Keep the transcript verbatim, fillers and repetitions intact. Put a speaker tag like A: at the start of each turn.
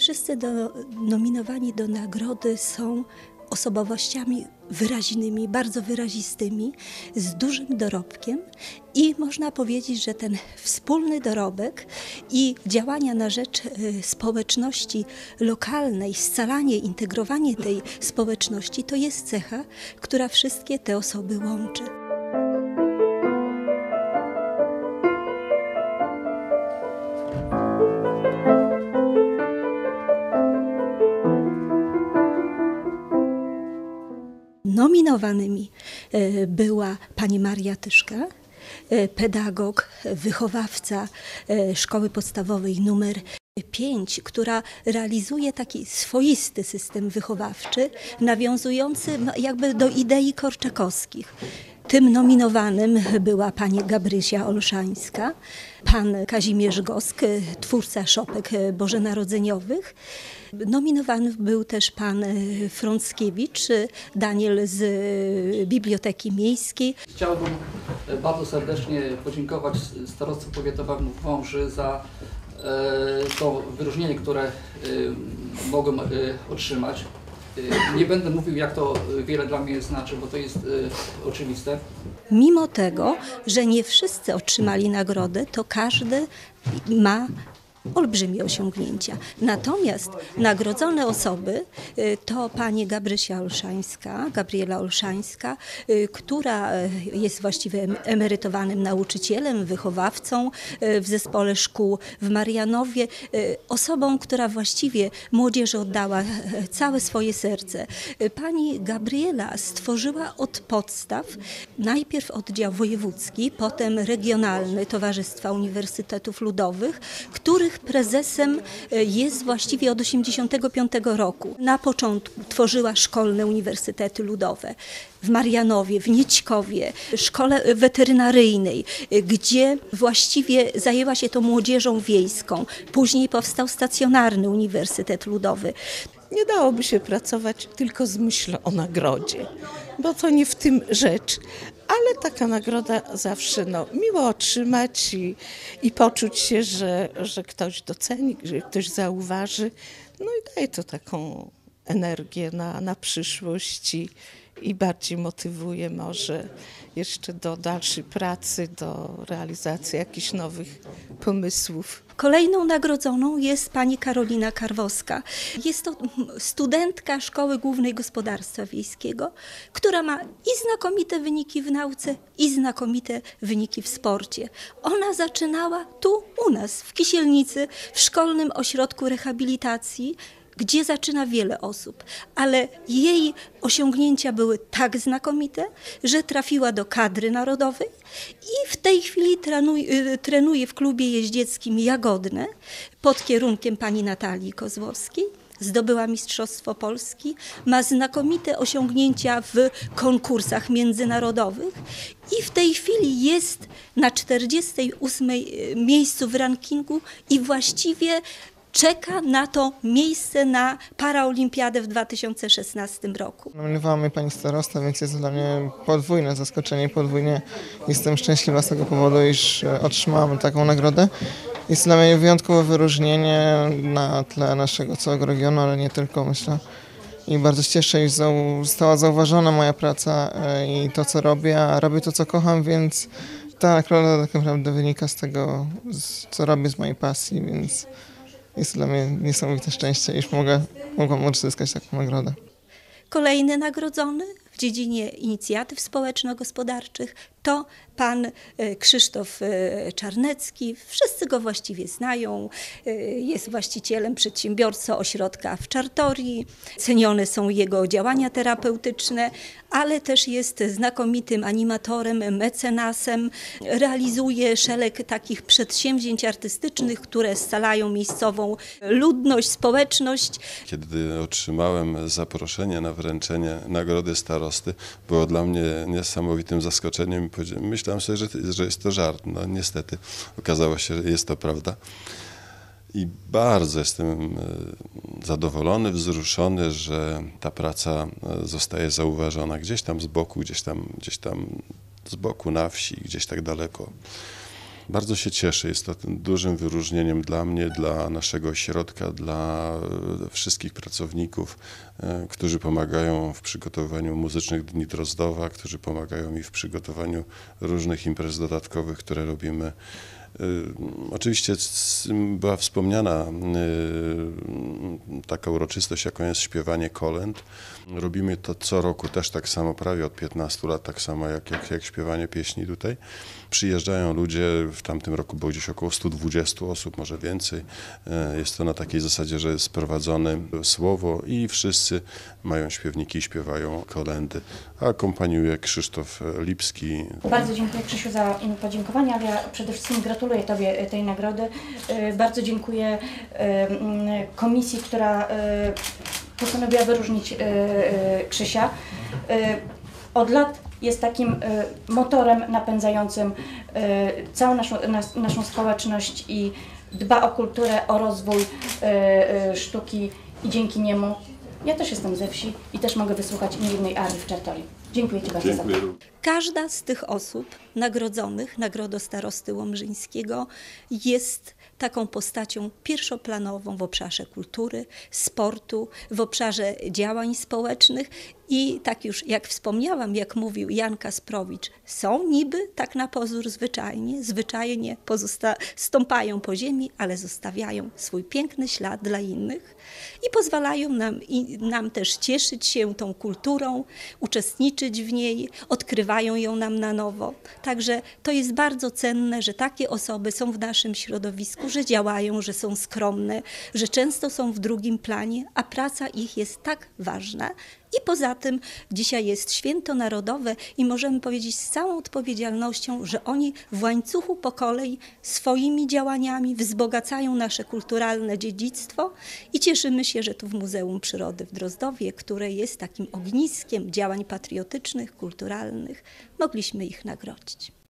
A: Wszyscy do, nominowani do nagrody są osobowościami wyraźnymi, bardzo wyrazistymi, z dużym dorobkiem i można powiedzieć, że ten wspólny dorobek i działania na rzecz społeczności lokalnej, scalanie, integrowanie tej społeczności to jest cecha, która wszystkie te osoby łączy. Nominowanymi była pani Maria Tyszka, pedagog, wychowawca szkoły podstawowej numer pięć, która realizuje taki swoisty system wychowawczy, nawiązujący jakby do idei korczakowskich. Tym nominowanym była pani Gabrysia Olszańska, pan Kazimierz Gosk, twórca szopek bożonarodzeniowych. Nominowany był też pan Frąckiewicz, Daniel z Biblioteki Miejskiej.
B: Chciałbym bardzo serdecznie podziękować starostwu powiatowemu w Wąży za to wyróżnienie, które mogłem otrzymać. Nie będę mówił, jak to wiele dla mnie znaczy, bo to jest oczywiste.
A: Mimo tego, że nie wszyscy otrzymali nagrodę, to każdy ma olbrzymie osiągnięcia. Natomiast nagrodzone osoby to pani Gabrysia Olszańska, Gabriela Olszańska, która jest właściwie emerytowanym nauczycielem, wychowawcą w zespole szkół w Marianowie, osobą, która właściwie młodzieży oddała całe swoje serce. Pani Gabriela stworzyła od podstaw najpierw oddział wojewódzki, potem regionalny Towarzystwa Uniwersytetów Ludowych, których prezesem jest właściwie od osiemdziesiątego piątego roku. Na początku tworzyła szkolne uniwersytety ludowe w Marianowie, w Nićkowie, szkole weterynaryjnej, gdzie właściwie zajęła się tą młodzieżą wiejską. Później powstał stacjonarny Uniwersytet Ludowy.
C: Nie dałoby się pracować tylko z myślą o nagrodzie, bo to nie w tym rzecz, ale taka nagroda zawsze no, miło otrzymać i, i poczuć się, że, że ktoś doceni, że ktoś zauważy. No i daje to taką energię na, na przyszłość i, i bardziej motywuje może jeszcze do dalszej pracy, do realizacji jakichś nowych pomysłów.
A: Kolejną nagrodzoną jest pani Karolina Karwowska. Jest to studentka Szkoły Głównej Gospodarstwa Wiejskiego, która ma i znakomite wyniki w nauce, i znakomite wyniki w sporcie. Ona zaczynała tu u nas, w Kisielnicy, w Szkolnym Ośrodku Rehabilitacji, gdzie zaczyna wiele osób, ale jej osiągnięcia były tak znakomite, że trafiła do kadry narodowej i w tej chwili trenuje, trenuje w klubie jeździeckim Jagodne pod kierunkiem pani Natalii Kozłowskiej. Zdobyła Mistrzostwo Polski, ma znakomite osiągnięcia w konkursach międzynarodowych i w tej chwili jest na czterdziestym ósmym miejscu w rankingu i właściwie czeka na to miejsce na Paraolimpiadę w dwa tysiące szesnastym roku.
D: Nominowała mnie pani starosta, więc jest dla mnie podwójne zaskoczenie. Podwójnie jestem szczęśliwa z tego powodu, iż otrzymałam taką nagrodę. Jest dla mnie wyjątkowe wyróżnienie na tle naszego całego regionu, ale nie tylko, myślę. I bardzo się cieszę, iż została zauważona moja praca i to, co robię, a robię to, co kocham, więc ta nagroda tak naprawdę wynika z tego, co robię, z mojej pasji, więc jest dla mnie niesamowite szczęście, iż mogę, mogłam uzyskać taką nagrodę.
A: Kolejny nagrodzony w dziedzinie inicjatyw społeczno-gospodarczych to pan Krzysztof Czarnecki. Wszyscy go właściwie znają. Jest właścicielem, przedsiębiorcą ośrodka w Czartorii. Cenione są jego działania terapeutyczne, ale też jest znakomitym animatorem, mecenasem. Realizuje szereg takich przedsięwzięć artystycznych, które scalają miejscową ludność, społeczność.
E: Kiedy otrzymałem zaproszenie na wręczenie nagrody starosty, było dla mnie niesamowitym zaskoczeniem. Myślałem sobie, że, że jest to żart. No niestety okazało się, że jest to prawda. I bardzo jestem zadowolony, wzruszony, że ta praca zostaje zauważona gdzieś tam z boku, gdzieś tam, gdzieś tam z boku na wsi, gdzieś tak daleko. Bardzo się cieszę. Jest to dużym wyróżnieniem dla mnie, dla naszego ośrodka, dla wszystkich pracowników, którzy pomagają w przygotowaniu muzycznych Dni Drozdowa, którzy pomagają mi w przygotowaniu różnych imprez dodatkowych, które robimy. Oczywiście była wspomniana taka uroczystość, jaką jest śpiewanie kolęd. Robimy to co roku też tak samo, prawie od piętnastu lat, tak samo jak, jak, jak śpiewanie pieśni tutaj. Przyjeżdżają ludzie, w tamtym roku było gdzieś około stu dwudziestu osób, może więcej. Jest to na takiej zasadzie, że jest sprowadzone słowo i wszyscy mają śpiewniki i śpiewają kolędy. A akompaniuje Krzysztof Lipski.
F: Bardzo dziękuję, Krzysiu, za podziękowania, ale ja przede wszystkim gratuluję Tobie tej nagrody. Bardzo dziękuję komisji, która postanowiła wyróżnić Krzysia. Od lat jest takim motorem napędzającym całą naszą, naszą społeczność i dba o kulturę, o rozwój sztuki i dzięki niemu ja też jestem ze wsi i też mogę wysłuchać innej arii w Czertoli. Dziękuję Ci bardzo za to.
A: Każda z tych osób nagrodzonych Nagrodą Starosty Łomżyńskiego jest taką postacią pierwszoplanową w obszarze kultury, sportu, w obszarze działań społecznych i tak już jak wspomniałam, jak mówił Jan Kasprowicz, są niby tak na pozór zwyczajnie, zwyczajnie pozosta- stąpają po ziemi, ale zostawiają swój piękny ślad dla innych i pozwalają nam, i nam też cieszyć się tą kulturą, uczestniczyć w niej, odkrywają ją nam na nowo. Także to jest bardzo cenne, że takie osoby są w naszym środowisku, że działają, że są skromne, że często są w drugim planie, a praca ich jest tak ważna. I poza tym dzisiaj jest święto narodowe i możemy powiedzieć z całą odpowiedzialnością, że oni w łańcuchu pokoleń swoimi działaniami wzbogacają nasze kulturalne dziedzictwo i cieszymy się, że tu w Muzeum Przyrody w Drozdowie, które jest takim ogniskiem działań patriotycznych, kulturalnych, mogliśmy ich nagrodzić.